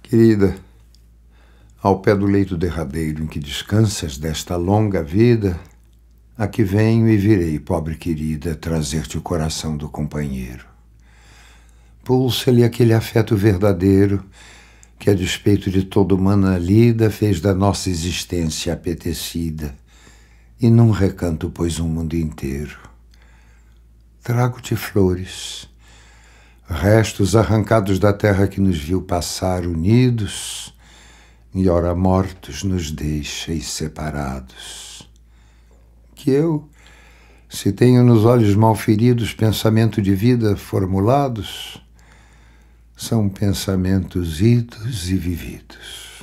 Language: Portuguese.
Querida, ao pé do leito derradeiro em que descansas desta longa vida, aqui venho e virei, pobre querida, trazer-te o coração do companheiro. Pulsa-lhe aquele afeto verdadeiro que, a despeito de toda humana lida, fez da nossa existência apetecida, e num recanto pôs um mundo inteiro. Trago-te flores, restos arrancados da terra que nos viu passar unidos, e ora mortos nos deixeis separados. Que eu, se tenho nos olhos mal feridos pensamento de vida formulados, são pensamentos idos e vividos.